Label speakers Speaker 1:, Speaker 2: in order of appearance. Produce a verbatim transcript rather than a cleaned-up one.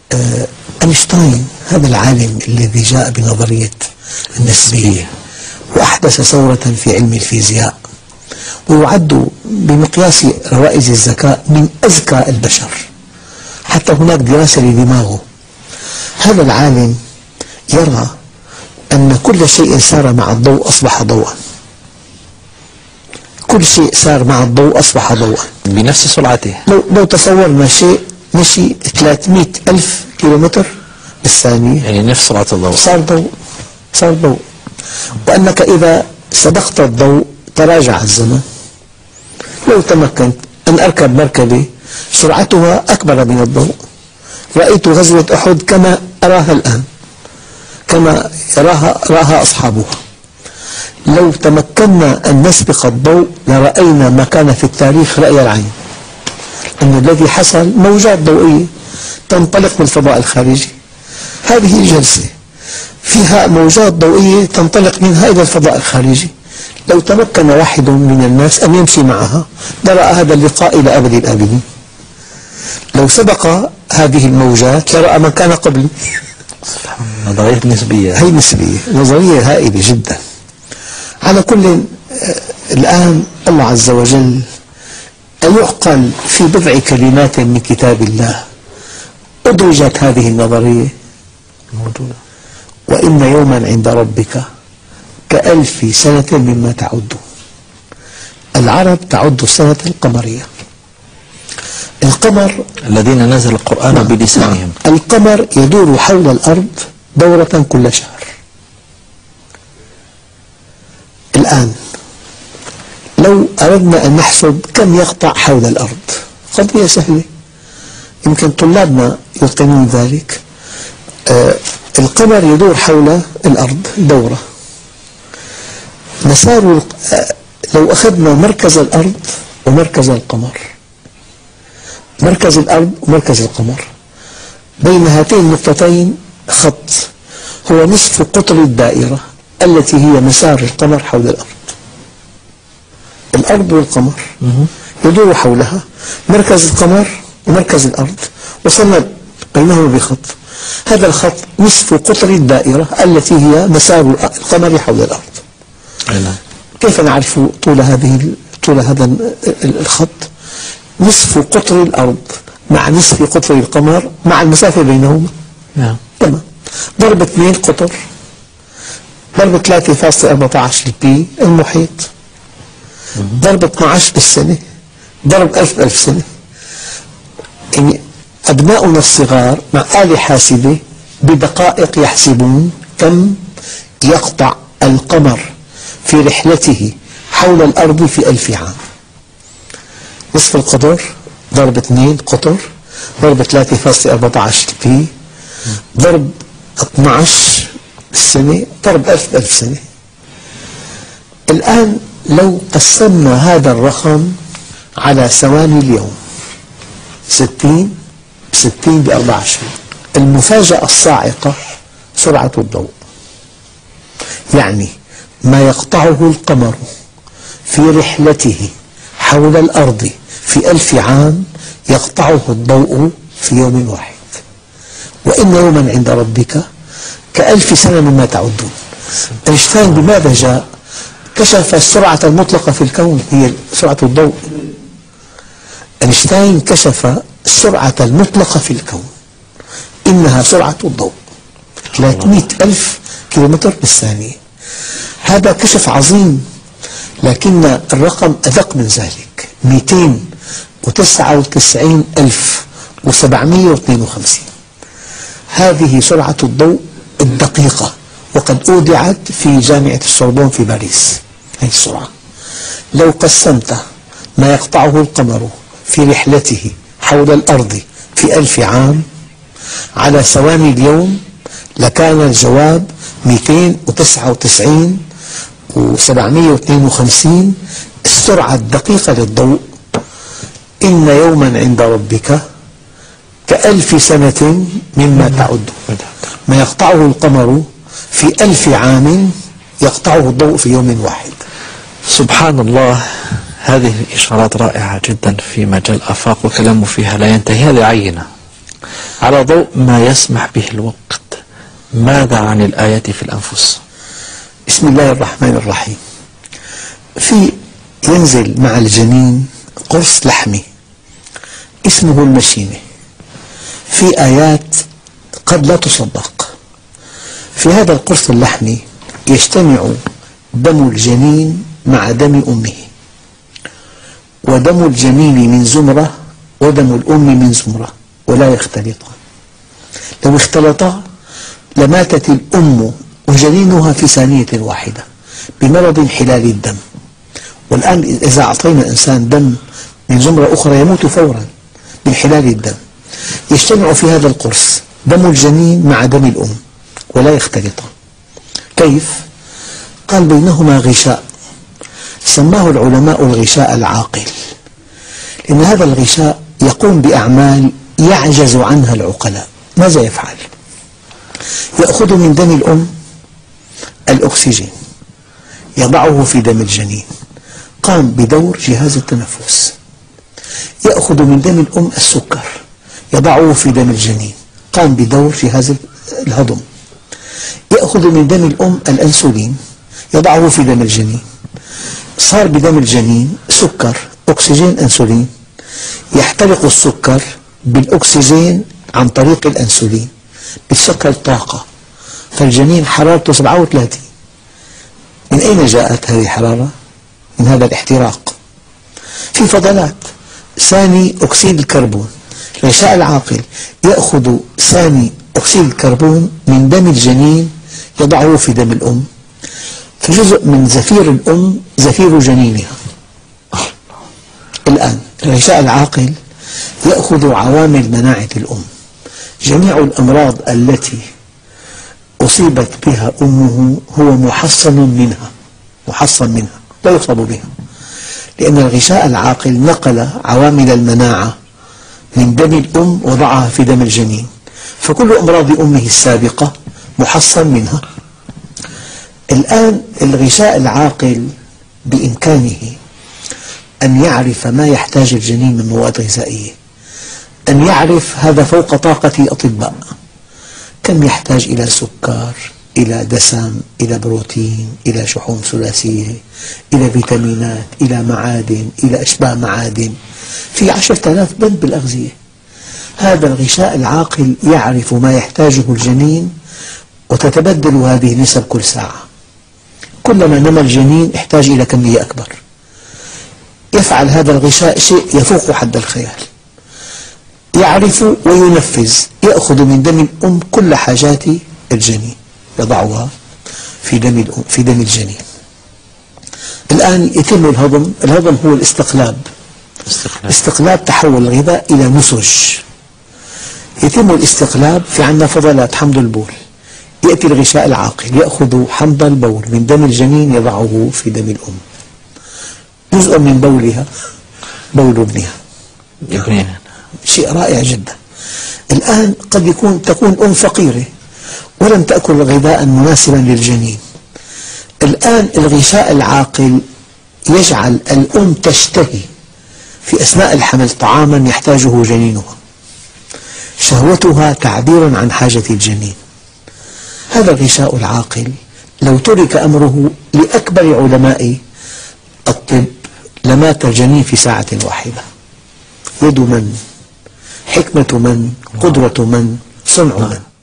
Speaker 1: آه أينشتاين هذا العالم الذي جاء بنظرية النسبية وأحدث ثورة في علم الفيزياء، ويعد بمقياس روائز الذكاء من أذكى البشر، حتى هناك دراسة لدماغه. هذا العالم يرى أن كل شيء سار مع الضوء أصبح ضوءا، كل شيء سار مع الضوء أصبح ضوءا
Speaker 2: بنفس سرعته.
Speaker 1: لو, لو تصورنا شيء مشي ثلاثمئة ألف كيلومتر بالثانية،
Speaker 2: يعني نفس سرعة الضوء،
Speaker 1: صار ضوء، صار ضوء. وأنك إذا سبقت الضوء تراجع الزمن. لو تمكنت أن أركب مركبة سرعتها أكبر من الضوء، رأيت غزوة أحد كما أراها الآن، كما يراها راها أصحابها. لو تمكنا أن نسبق الضوء لرأينا ما كان في التاريخ رأي العين، أن الذي حصل موجات ضوئية تنطلق من الفضاء الخارجي. هذه الجلسة فيها موجات ضوئية تنطلق منها إلى الفضاء الخارجي. لو تمكن واحد من الناس أن يمشي معها لرأى هذا اللقاء إلى أبد الآبدين. لو سبق هذه الموجات لرأى من كان قبل.
Speaker 2: نظرية نسبية،
Speaker 1: هي نسبية، نظرية هائلة جدا. على كل، الآن الله عز وجل أيعقل في بضع كلمات من كتاب الله أدرجت هذه النظرية
Speaker 2: موجودة.
Speaker 1: وإن يوما عند ربك كألف سنة مما تعدون. العرب تعد السنة القمرية. القمر
Speaker 2: الذين نزل القرآن
Speaker 1: نعم
Speaker 2: بلسانهم.
Speaker 1: نعم. القمر يدور حول الأرض دورة كل شهر. الآن لو أردنا أن نحسب كم يقطع حول الأرض، قضية سهلة، يمكن طلابنا يتقنون ذلك. آه القمر يدور حول الأرض دورة. مسار آه لو أخذنا مركز الأرض ومركز القمر، مركز الأرض ومركز القمر، بين هاتين النقطتين خط هو نصف قطر الدائرة التي هي مسار القمر حول الأرض. الأرض والقمر يدور حولها، مركز القمر ومركز الأرض وصلنا بينهما بخط. هذا الخط نصف قطر الدائرة التي هي مسار القمر حول الأرض.
Speaker 2: أينا.
Speaker 1: كيف نعرف طول هذه طول هذا الخط؟ نصف قطر الأرض مع نصف قطر القمر مع المسافة بينهما.
Speaker 2: نعم.
Speaker 1: تمام. ضرب اثنين قطر ضرب ثلاثة فاصلة أربعة عشر البي المحيط، ضرب اثني عشر بالسنة، ضرب ألف ألف سنة. يعني أبناؤنا الصغار مع آلة حاسبة بدقائق يحسبون كم يقطع القمر في رحلته حول الأرض في ألف عام. نصف القطر ضرب اثنين قطر ضرب ثلاثة فاصلة أربعة عشر بي ضرب اثني عشر السنة ضرب ألف ألف سنة. الآن لو قسمنا هذا الرقم على ثواني اليوم، ستين بستين بأربعة وعشرين، المفاجأة الصاعقة سرعة الضوء. يعني ما يقطعه القمر في رحلته حول الأرض في ألف عام يقطعه الضوء في يوم واحد. وإن يوما عند ربك كألف سنة مما تعدون. أينشتاين بماذا جاء؟ كشف السرعة المطلقة في الكون هي سرعة الضوء. أينشتاين كشف السرعة المطلقة في الكون إنها سرعة الضوء، ثلاثمئة ألف كيلومتر بالثانية. هذا كشف عظيم، لكن الرقم أدق من ذلك، مئتين وتسعة وتسعين ألف وسبعمئة واثنين وخمسين. هذه سرعة الضوء الدقيقة، وقد أودعت في جامعة السوربون في باريس. هذه السرعة لو قسمت ما يقطعه القمر في رحلته حول الأرض في ألف عام على ثواني اليوم لكان الجواب مئتين وتسعة وتسعين وسبعمئة واثنين وخمسين السرعة الدقيقة للضوء. إن يوما عند ربك كألف سنة مما تعد. ما يقطعه القمر في ألف عام يقطعه الضوء في يوم واحد.
Speaker 2: سبحان الله. هذه الإشارات رائعة جدا في مجال الآفاق، وكلامه فيها لا ينتهي. هذه عينة على ضوء ما يسمح به الوقت، ماذا عن الآيات في الأنفس؟
Speaker 1: بسم الله الرحمن الرحيم. في ينزل مع الجنين قرص لحمي اسمه المشيمة، في آيات قد لا تصدق. في هذا القرص اللحمي يجتمع دم الجنين مع دم أمه، ودم الجنين من زمرة ودم الأم من زمرة، ولا يختلطان. لو اختلطا لماتت الأم وجنينها في ثانية واحدة بمرض انحلال الدم. والآن إذا أعطينا إنسان دم من زمرة أخرى يموت فورا بانحلال الدم. يجتمع في هذا القرص دم الجنين مع دم الأم ولا يختلطان. كيف؟ قال بينهما غشاء سماه العلماء الغشاء العاقل، لأن هذا الغشاء يقوم بأعمال يعجز عنها العقلاء. ماذا يفعل؟ يأخذ من دم الأم الأكسجين يضعه في دم الجنين، قام بدور جهاز التنفس. يأخذ من دم الأم السكر يضعه في دم الجنين، قام بدور جهاز الهضم. يأخذ من دم الأم الأنسولين يضعه في دم الجنين، صار بدم الجنين سكر أكسجين أنسولين، يحترق السكر بالأكسجين عن طريق الأنسولين، بتشكل طاقة، فالجنين حرارته سبعة وثلاثين. من أين جاءت هذه الحرارة؟ من هذا الاحتراق. في فضلات ثاني أكسيد الكربون. الغشاء العاقل يأخذ ثاني أكسيد الكربون من دم الجنين يضعه في دم الأم، فجزء من زفير الأم زفير جنينها. الآن الغشاء العاقل يأخذ عوامل مناعة الأم، جميع الأمراض التي أصيبت بها أمه هو محصن منها، محصن منها لا يصاب بها، لأن الغشاء العاقل نقل عوامل المناعة من دم الأم وضعها في دم الجنين، فكل أمراض أمه السابقة محصن منها. الآن الغشاء العاقل بإمكانه أن يعرف ما يحتاج الجنين من مواد غذائية، أن يعرف هذا فوق طاقة أطباء، كم يحتاج إلى سكر، إلى دسم، إلى بروتين، إلى شحوم ثلاثية، إلى فيتامينات، إلى معادن، إلى أشباه معادن، في عشرة آلاف بند بالأغذية. هذا الغشاء العاقل يعرف ما يحتاجه الجنين، وتتبدل هذه النسب كل ساعة. كلما نمى الجنين احتاج إلى كمية أكبر. يفعل هذا الغشاء شيء يفوق حد الخيال، يعرف وينفذ. يأخذ من دم الأم كل حاجات الجنين يضعها في دم الأم في دم الجنين. الآن يتم الهضم. الهضم هو الاستقلاب.
Speaker 2: استقلاب,
Speaker 1: استقلاب تحول الغذاء إلى نسج. يتم الاستقلاب. في عندنا فضلات حمض البول، يأتي الغشاء العاقل يأخذ حمض البول من دم الجنين يضعه في دم الأم. جزء من بولها بول ابنها.
Speaker 2: ابنها
Speaker 1: شيء رائع جدا. الآن قد يكون تكون أم فقيرة ولم تأكل غذاء مناسبا للجنين. الآن الغشاء العاقل يجعل الأم تشتهي في أثناء الحمل طعاما يحتاجه جنينها، شهوتها تعبير عن حاجة الجنين. هذا الغشاء العاقل لو ترك أمره لأكبر علماء الطب لمات الجنين في ساعة واحدة. يد من؟ حكمة من؟ قدرة من؟ صنع من؟